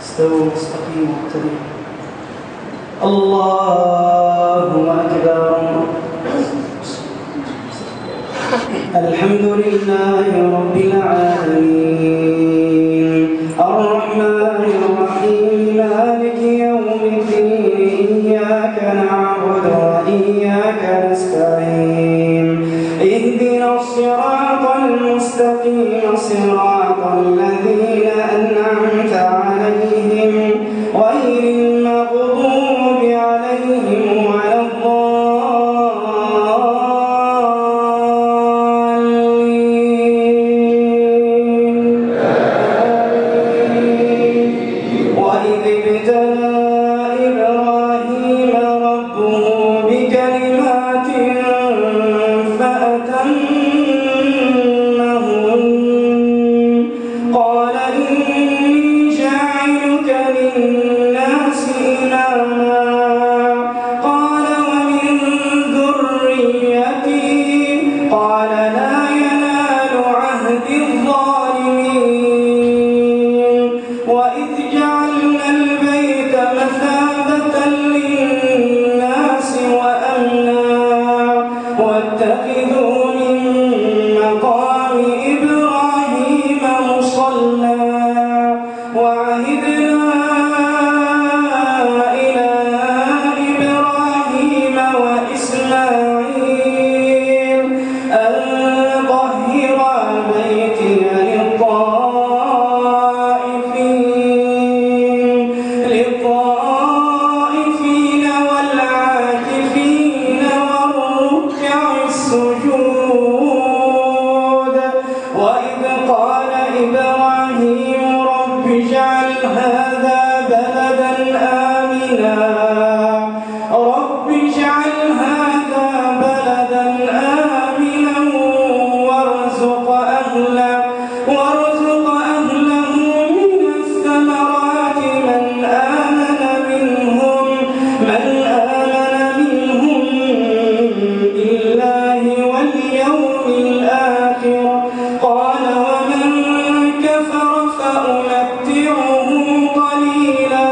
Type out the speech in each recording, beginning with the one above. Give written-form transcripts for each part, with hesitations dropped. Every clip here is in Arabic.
استووا مستقيم واعتدلوا. الله أكبر. الحمد لله رب العالمين الرحمن الرحيم مالك يوم الدين إياك نعبد وإياك نستعين اهدنا الصراط المستقيم صراط الذين أنعمت عليهم غير المغضوب عليهم ولا الضالين. وإذ ابتلى إبراهيم ربه بكلمات فأتمهن قال إني جاعلك للناس إماما قال ومن ذريتي قال لا ينال عهد الظالمين. وإذ جعلنا البيت مثابة للناس وأمنا واتخذوا من مقام إبراهيم مصلى وعهدنا إلى إبراهيم وإسماعيل أن طهرا بيتي للطائفين والعاكفين والركع السجود. وإذ قال إبراهيم رب اجعل هذا بلدا آمنا وارزق أهله من الثمرات من آمن منهم بالله واليوم الآخر قال ومن كفر فأمتعه قليلا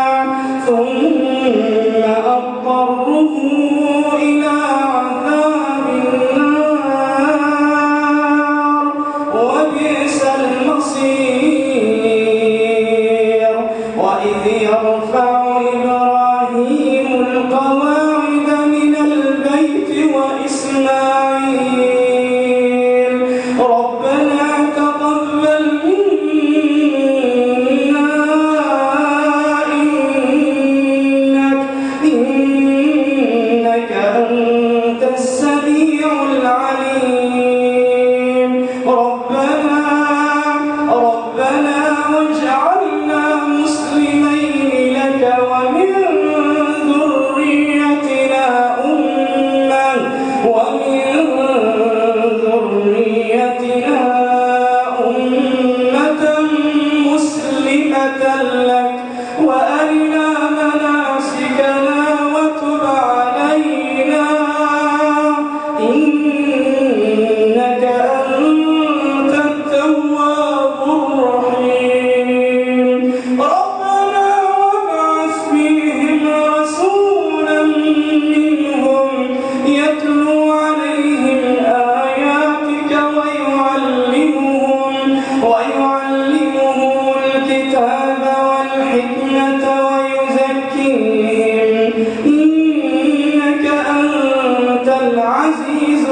ثم أضطره إلى عذاب النار وبئس المصير. وإذ يرفع إبراهيم القواعد من البيت وإسماعيل ربنا تقبل منا إنك أنت السميع العليم. ربنا واجعلنا مسلمين لك ومن ذريتنا أمة مسلمة لك وأرنا مناسكنا وتب علينا إنك أنت التواب الرحيم. ربنا وابعث فيهم رسولا منهم يتلو عليهم آياتك ويعلمهم الكتاب والحكمة ويزكيهم إنك أنت العزيز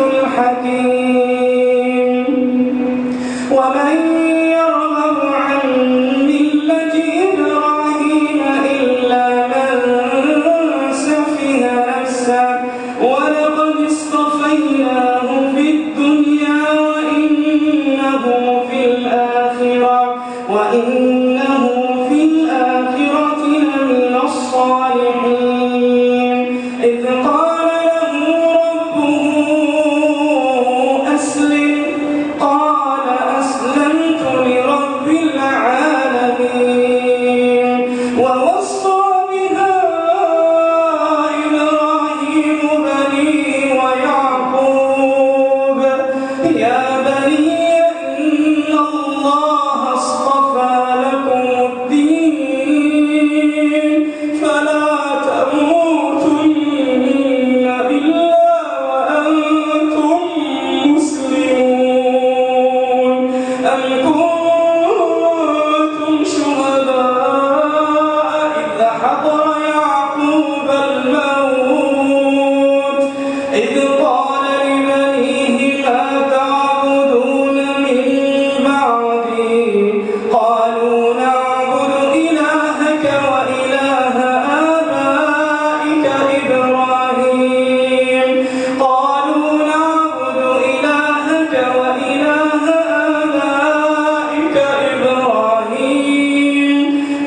الحكيم. ومن يرغب عن ملة إبراهيم إلا من سفه نفسه ولقد اصطفيناه في الدنيا وإنه في الآخرة لمن الصالحين. إذ قال له ربه أسلم قال أسلمت لرب العالمين. ووصى بها إبراهيم بنيه ويعقوب يا بني إن الله اصطفى لكم الدين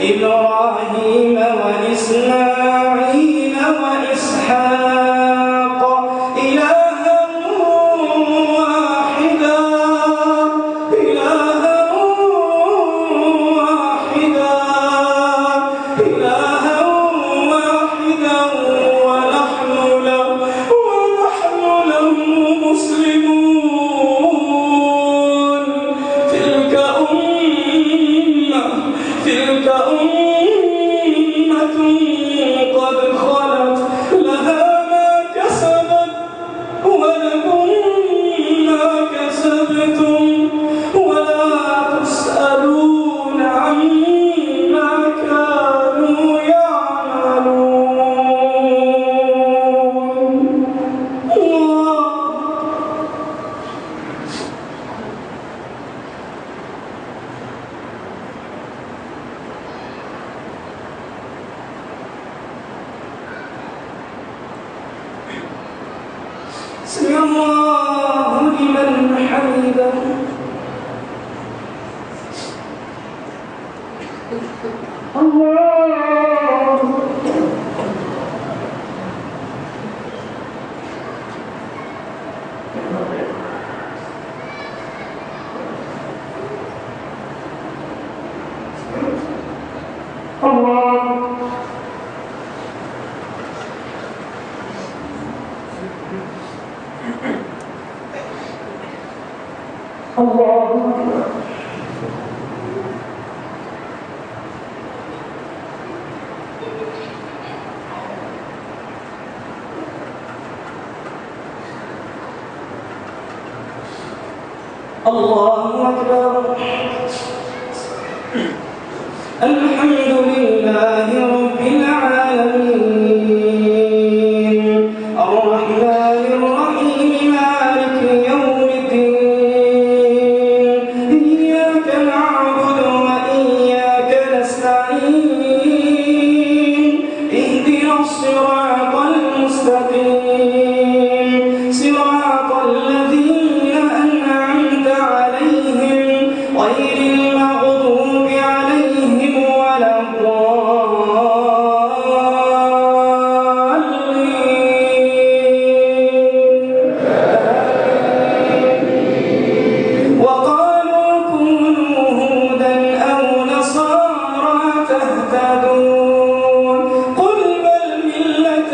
إبراهيم وإسماعيل وإسحاق إلها واحدا ونحن له مسلمون. تلك أمة قد خلت لها ما كسبت ولكم ما كسبتم ولا تسألون عما كانوا يعملون. سمع الله لمن حمده. الله أكبر. الحمد لله رب العالمين الرحمن الرحيم مالك يوم الدين إياك نعبد وإياك نستعين اهدنا الصراط المستقيم صراط الذين أنعمت عليهم غير المغضوب عليهم ولا الضالين. وقالوا كونوا هودا أو نصارى تهتدون قل بل ملة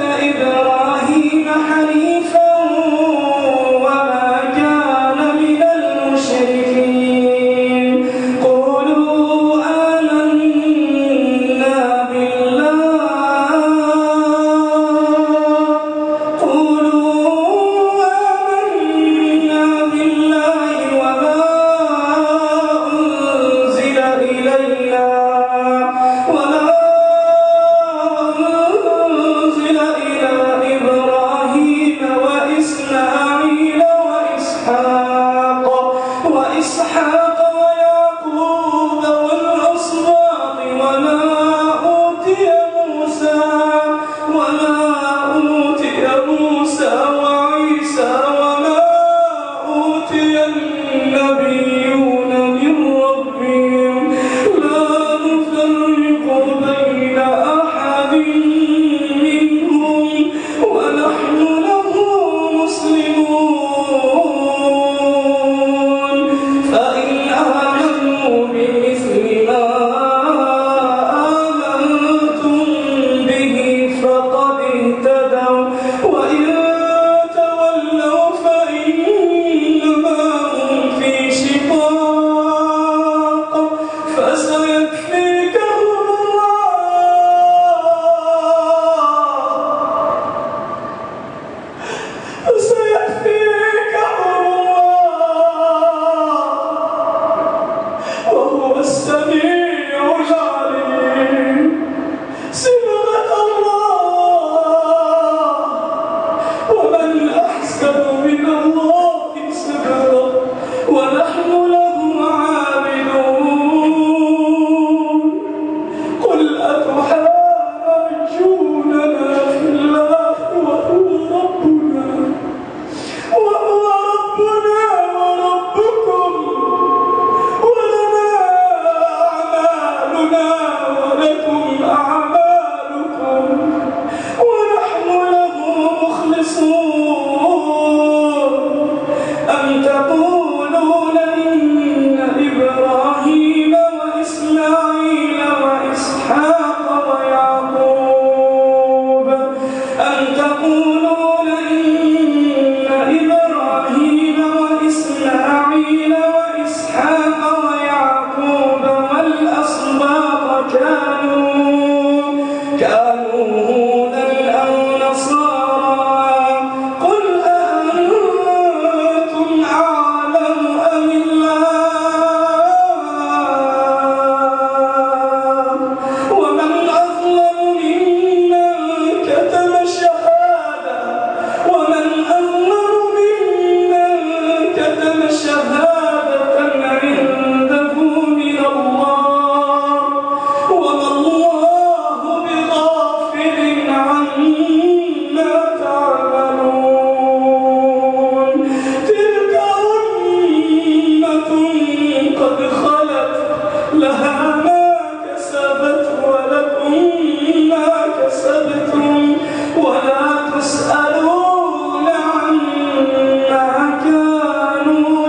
كانوا هودا أو نصارى قل أأنتم أعلم أم الله ومن أظلم ممن كتم شهادة عنده من الله وما الله بغافل عما تعملون تلك أمة قد خلت لها ما كسبت ولكم ما كسبتم ولا تسألون عما كانوا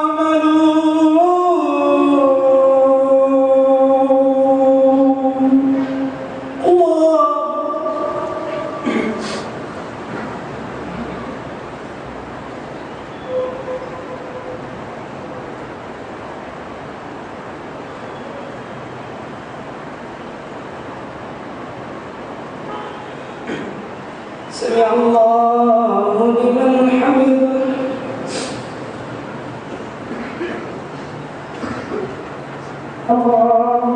يعملون. الله سمع الله لمن حمده. الله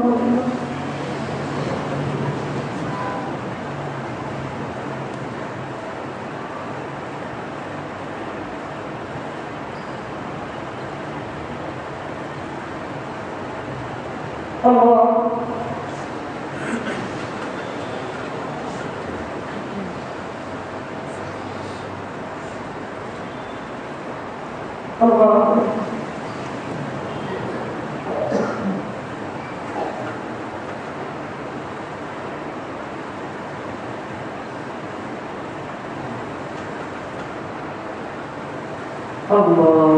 الله الله